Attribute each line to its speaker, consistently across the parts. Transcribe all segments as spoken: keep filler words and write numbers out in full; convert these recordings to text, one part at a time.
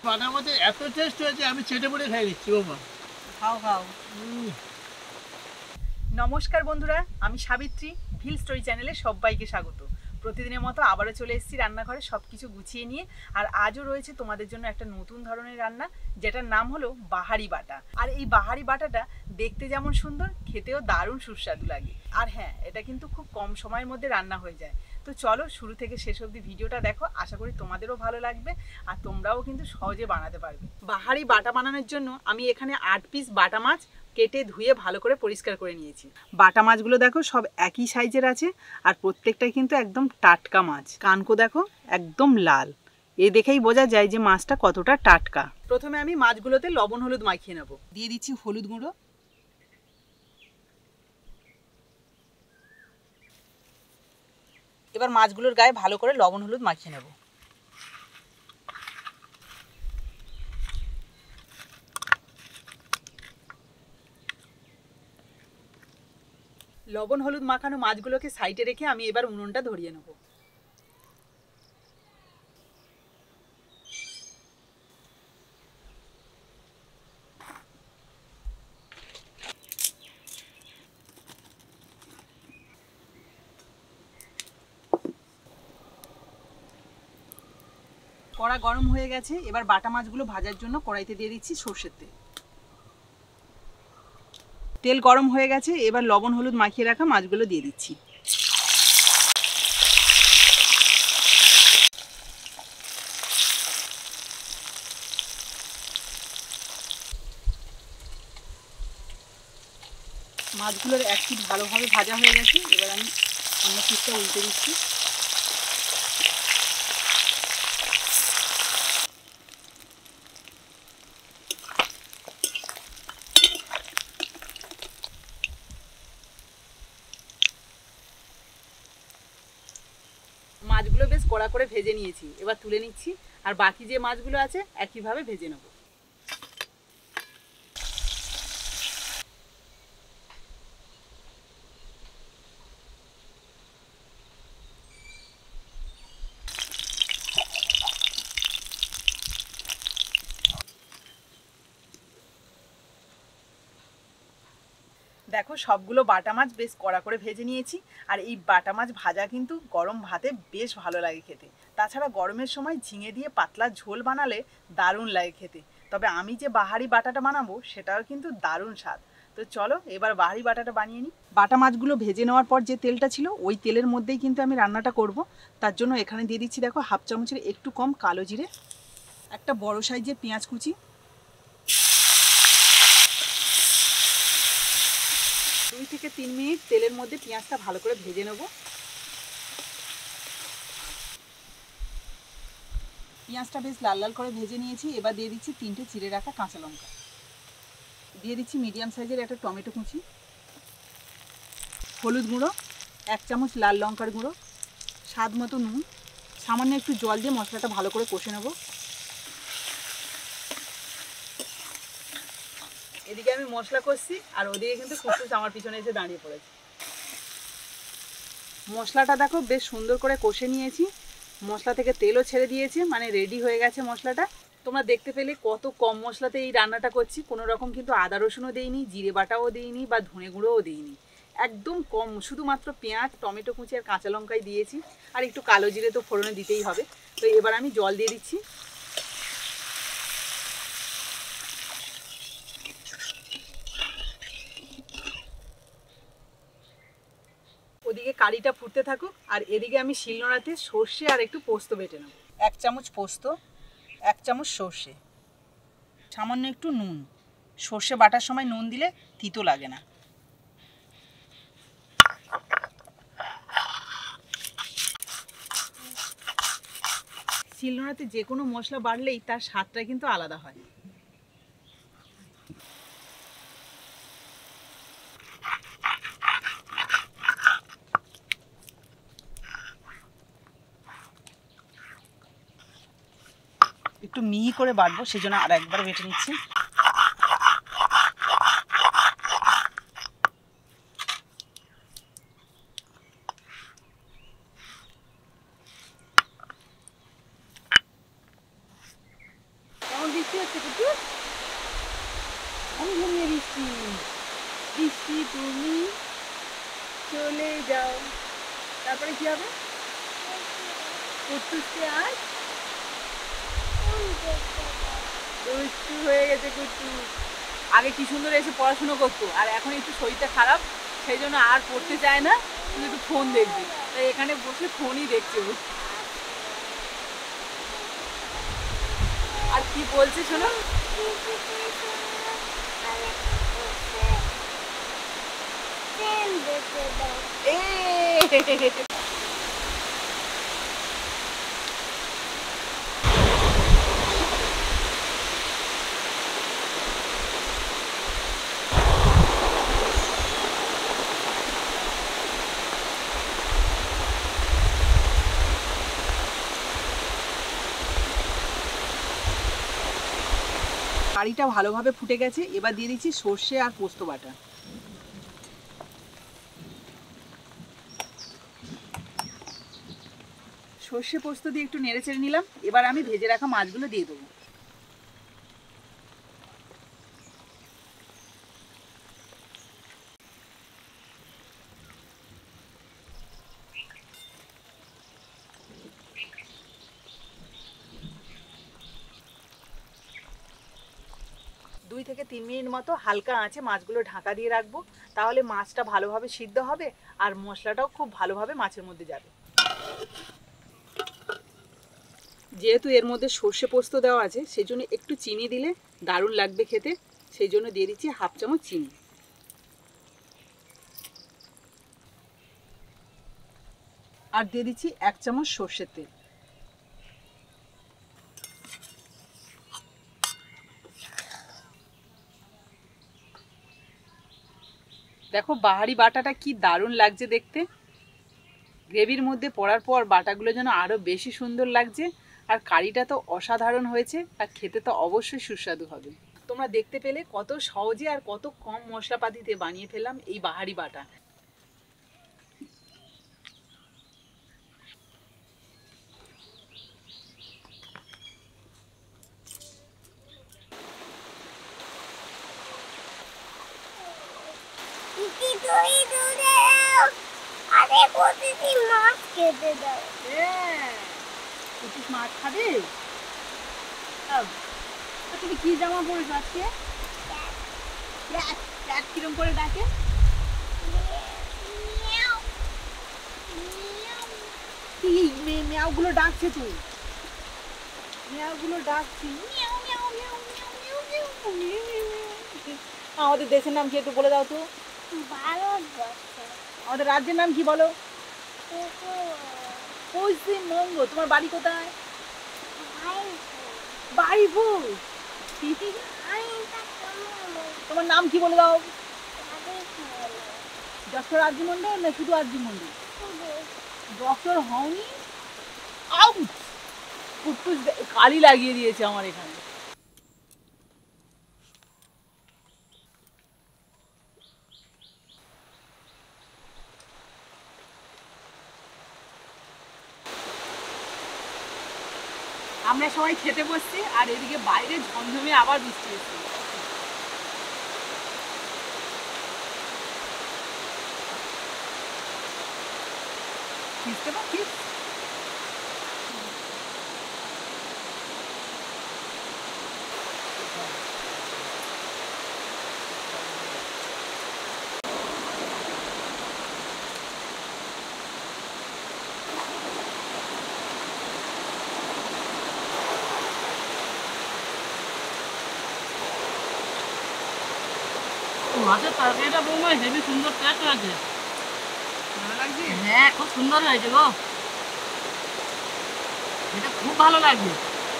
Speaker 1: Butter মধ্যে এত test হয়েছে আমি চেটে পড়ে খাই দিচ্ছি বাবা।
Speaker 2: খাও খাও। নমস্কার বন্ধুরা, আমি সাবিত্রী, ভিল স্টোরি চ্যানেলে সবাইকে স্বাগত। প্রতিদিনের মতো আবারও চলে এসেছি রান্নাঘরে সব কিছু গুছিয়ে নিয়ে। আর আজও রয়েছে তোমাদের জন্য একটা নতুন ধরনের রান্না, যেটার নাম হলো বাহারি বাটা। আর এই বাহারি বাটাটা দেখতে যেমন সুন্দর, খেতেও দারুণ সুস্বাদু লাগে। আর হ্যাঁ, এটা কিন্তু খুব কম সময়ের মধ্যে রান্না হয়ে যায়। তো চলো শুরু থেকে শেষ অবধি ভিডিওটা দেখো, আশা করি তোমাদেরও ভালো লাগবে আর তোমরাও কিন্তু সহজে বানাতে পারবে। বাহারি বাটা বানানোর জন্য আমি এখানে আট পিস বাটা মাছ কেটে ধুয়ে ভালো করে পরিষ্কার করে নিয়েছি। বাটা মাছগুলো দেখো সব একই সাইজের আছে আর প্রত্যেকটাই কিন্তু একদম টাটকা মাছ। কানকো দেখো একদম লাল, এ দেখেই বোঝা যায় যে মাছটা কতটা টাটকা। প্রথমে আমি মাছগুলোতে লবণ হলুদ মাখিয়ে নেব। দিয়ে দিচ্ছি হলুদ গুঁড়ো, এবার মাছগুলোর গায়ে ভালো করে লবণ হলুদ মাখিয়ে নেব। লবণ হলুদ মাখানো মাছগুলোকে সাইডে রেখে আমি এবার উনুনটা ধরিয়ে নেব। কড়া গরম হয়ে গেছে, এবার বাটা মাছগুলো ভাজার জন্য কড়াইতে দিয়ে দিচ্ছি সর্ষের তেল। তেল গরম হয়ে গেছে, এবার লবণ হলুদ মাখিয়ে রাখা মাছগুলো দিয়ে দিচ্ছি। মাছগুলোর এক পিঠ ভালোভাবে ভাজা হয়ে গেছে, এবার আমি অন্য পিঠটা উল্টে দিচ্ছি। মাছগুলো বেশ কড়া করে ভেজে নিয়েছি, এবার তুলে নিচ্ছি। আর বাকি যে মাছগুলো আছে একইভাবে ভেজে নেব। দেখো সবগুলো বাটা মাছ বেশ কড়া করে ভেজে নিয়েছি। আর এই বাটা মাছ ভাজা কিন্তু গরম ভাতে বেশ ভালো লাগে খেতে। তাছাড়া গরমের সময় ঝিঙে দিয়ে পাতলা ঝোল বানালে দারুণ লাগে খেতে। তবে আমি যে বাহারি বাটাটা বানাবো সেটাও কিন্তু দারুণ স্বাদ। তো চলো এবার বাহারি বাটাটা বানিয়ে নিই। বাটা মাছগুলো ভেজে নেওয়ার পর যে তেলটা ছিল ওই তেলের মধ্যেই কিন্তু আমি রান্নাটা করব। তার জন্য এখানে দিয়ে দিচ্ছি দেখো হাফ চামচের একটু কম কালো জিরে, একটা বড় সাইজের পেঁয়াজ কুচি, দুই থেকে তিন মিনিট তেলের মধ্যে পেঁয়াজটা ভালো করে ভেজে নেব। পেঁয়াজটা বেশ লাল লাল করে ভেজে নিয়েছি, এবার দিয়ে দিচ্ছি তিনটে চিড়ে রাখা কাঁচা লঙ্কা, দিয়ে দিচ্ছি মিডিয়াম সাইজের একটা টমেটো কুচি, হলুদ গুঁড়ো এক চামচ, লাল লঙ্কার গুঁড়ো, স্বাদ মতো নুন, সামান্য একটু জল দিয়ে মশলাটা ভালো করে কষে নেব। এদিকে আমি মশলা কষছি আর ওদিকে কিন্তু কুসুস আমার পিছনে এসে দাঁড়িয়ে পড়েছে। মশলাটা দেখো বেশ সুন্দর করে কষে নিয়েছি, মশলা থেকে তেলও ছেড়ে দিয়েছে, মানে রেডি হয়ে গেছে মশলাটা। তোমরা দেখতে পেলে কত কম মশলাতে এই রান্নাটা করছি, কোনো রকম কিন্তু আদা রসুনও দিইনি, জিরে বাটাও দিইনি বা ধনে গুঁড়োও দিইনি, একদম কম, শুধুমাত্র পেঁয়াজ টমেটো কুচি আর কাঁচা লঙ্কাই দিয়েছি। আর একটু কালো জিরে তো ফোড়নে দিতেই হবে। তো এবার আমি জল দিয়ে দিচ্ছি। ওদিকে কারিটা ফুটতে থাকুক আর এদিকে আমি শিলনোড়াতে সর্ষে আর একটু পোস্ত বেটে নেব। এক চামচ পোস্ত, এক চামচ সর্ষে, সামান্য একটু নুন। সর্ষে বাটার সময় নুন দিলে তিতো লাগে না। শিলনোড়াতে যে কোনো মশলা বাড়লেই তার স্বাদটা কিন্তু আলাদা হয়। একটু মিহি করে বাটবো, সেজন্য আর একবার বেটে নিচ্ছি। কেমন তুমি চলে যাও, তারপরে কি হবে? কুট্টুসকে আর দুষ্টু হয়ে গেছে কুট্টুস। আগে কি সুন্দর এসে পড়াশুনো করতো, আর এখন একটু শরীরটা খারাপ, সেই জন্য আর পড়তে চায় না, শুধু একটু ফোন দেখবে। তাই এখানে বসে ফোনই দেখছে ও। আর কি বলছে শোনো? এ কারিটা ভালোভাবে ফুটে গেছে, এবার দিয়ে দিচ্ছি সর্ষে আর পোস্ত বাটা। সর্ষে পোস্ত দিয়ে একটু নেড়ে চেড়ে নিলাম, এবার আমি ভেজে রাখা মাছগুলো দিয়ে দেবো। দুই থেকে তিন মিনিট মতো হালকা আঁচে মাছগুলো ঢাকা দিয়ে রাখবো, তাহলে মাছটা ভালোভাবে সিদ্ধ হবে আর মশলাটাও খুব ভালোভাবে মাছের মধ্যে যাবে। যেহেতু এর মধ্যে সর্ষে পোস্ত দেওয়া আছে, সেই জন্য একটু চিনি দিলে দারুণ লাগবে খেতে, সেই জন্য দিয়ে দিচ্ছি হাফ চামচ চিনি। আর দিয়ে দিচ্ছি এক চামচ সর্ষের তেল। দেখো বাহারি বাটাটা কি দারুণ লাগছে দেখতে, গ্রেভির মধ্যে পড়ার পর বাটাগুলো যেন আরো বেশি সুন্দর লাগছে। আর কারিটা তো অসাধারণ হয়েছে, আর খেতে তো অবশ্যই সুস্বাদু হবে। তোমরা দেখতে পেলে কত সহজে আর কত কম মশলাপাতিতে বানিয়ে ফেললাম এই বাহারি বাটা। মাছ খাবে? তুমি কি জামা পরেছো আজকে? কিরম করে ডাকে? মেয়াও গুলো ডাকছে তো, মেয়াও গুলো ডাকছি। আমাদের দেশের নাম কি একটু বলে দাও তো? আমাদের রাজ্যের নাম কি বলো? পশ্চিমবঙ্গ। তোমার বাড়ি কোথায়? বাড়িপুর। তোমার নাম কি বলে দাও? ডক্টর আরজি মন্ডল না শুধু আরজি মন্ডল? ডক্টর হওনি? আউট! কুট্টুস কালি লাগিয়ে দিয়েছে আমার এখানে। আমরা সবাই খেতে বসছি, আর এদিকে বাইরে ঝমঝমে আবার বৃষ্টি হচ্ছে।
Speaker 1: মাছের তরকারিটা বৌমা হেভি সুন্দর টেস্ট হয়েছে।
Speaker 2: ভালো লাগছে?
Speaker 1: হ্যাঁ, খুব সুন্দর হয়েছে গো, এটা খুব ভালো লাগবে।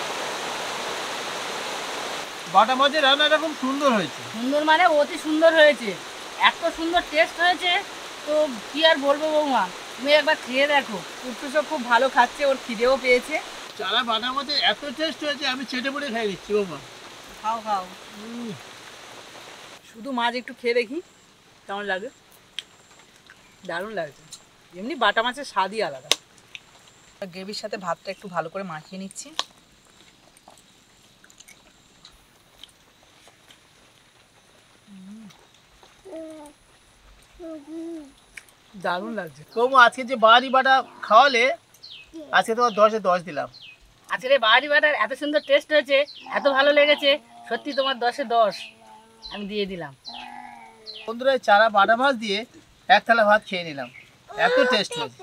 Speaker 1: বাটা মাছের রান্নাটা খুব সুন্দর হয়েছে। সুন্দর মানে অতি সুন্দর হয়েছে, এত সুন্দর টেস্ট হয়েছে তো কি আর বলবো বৌমা, তুমি একবার খেয়ে দেখো।
Speaker 2: কুট্টুসও খুব ভালো খাচ্ছে, ওর খিদেও পেয়েছে।
Speaker 1: চারা বাটা মাছের এত টেস্ট হয়েছে, আমি চেটে পড়ে খাই দিচ্ছি বৌমা।
Speaker 2: খাও খাও, শুধু মাছ একটু খেয়ে দেখি কেমন লাগে। দারুণ লাগছে, এমনি বাটা মাছের স্বাদই আলাদা। গ্রেভির সাথে ভাতটা একটু ভালো করে মাখিয়ে নিচ্ছি।
Speaker 1: দারুণ লাগছে।
Speaker 3: কমু আজকে যে বাহারি বাটা খাওয়ালে আজকে তোমার দশে দশ দিলাম।
Speaker 1: আজকের এই বাহারি বাটার এত সুন্দর টেস্ট হয়েছে, এত ভালো লেগেছে, সত্যি তোমার দশে দশ আমি দিয়ে দিলাম।
Speaker 3: বন্ধুরা চারা বাটা মাছ দিয়ে এক থালা ভাত খেয়ে নিলাম, এত টেস্ট হয়েছে।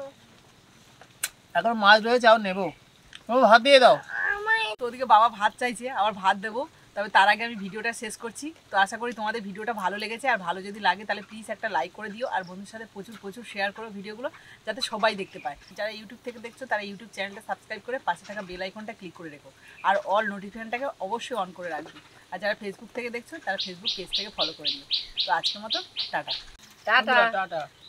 Speaker 3: এখন মাছ রয়েছে আর নেবো, ভাত দিয়ে দাও।
Speaker 2: তো ওদিকে বাবা ভাত চাইছে, আবার ভাত দেবো। তবে তার আগে আমি ভিডিওটা শেষ করছি। তো আশা করি তোমাদের ভিডিওটা ভালো লেগেছে, আর ভালো যদি লাগে তাহলে প্লিজ একটা লাইক করে দিও, আর বন্ধুর সাথে প্রচুর প্রচুর শেয়ার করো ভিডিওগুলো, যাতে সবাই দেখতে পায়। যারা ইউটিউব থেকে দেখছো তারা ইউটিউব চ্যানেলটা সাবস্ক্রাইব করে পাশে থাকা বেল আইকনটা ক্লিক করে রেখো, আর অল নোটিফিকেশনটাকে অবশ্যই অন করে রাখবে। আর যারা ফেসবুক থেকে দেখছো তারা ফেসবুক পেজটাকে ফলো করে নিও। তো আজকের মতো টাটা।
Speaker 1: Tata
Speaker 3: tata.